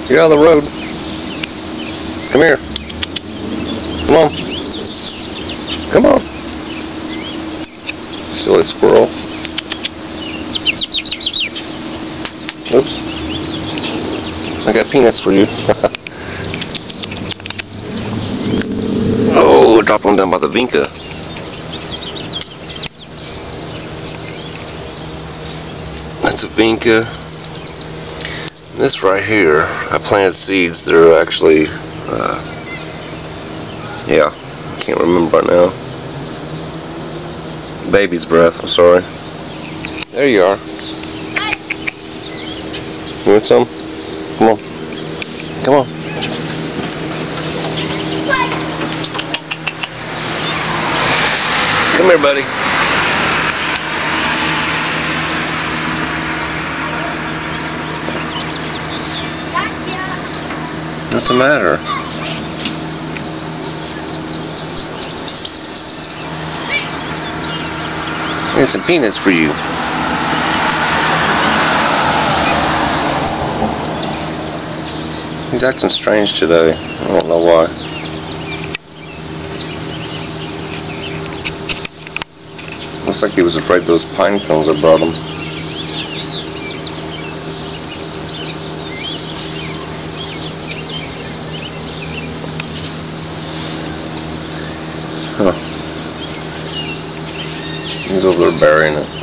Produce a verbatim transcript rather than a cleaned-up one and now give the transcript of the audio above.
Get out of the road. Come here. Come on. Come on. Silly squirrel. Oops. I got peanuts for you. Oh, dropped one down by the vinca. That's a vinca. This right here, I planted seeds. They're actually, uh, yeah, I can't remember right now. Baby's breath, I'm sorry. There you are. You want some? Come on. Come on. Come here, buddy. What's the matter? Here's some peanuts for you. He's acting strange today. I don't know why. Looks like he was afraid those pine cones I brought him. Huh. He's over there burying it.